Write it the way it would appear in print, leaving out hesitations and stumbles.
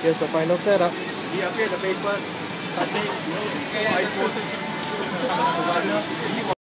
Here's the final setup. He appeared the papers Sunday, you know, so I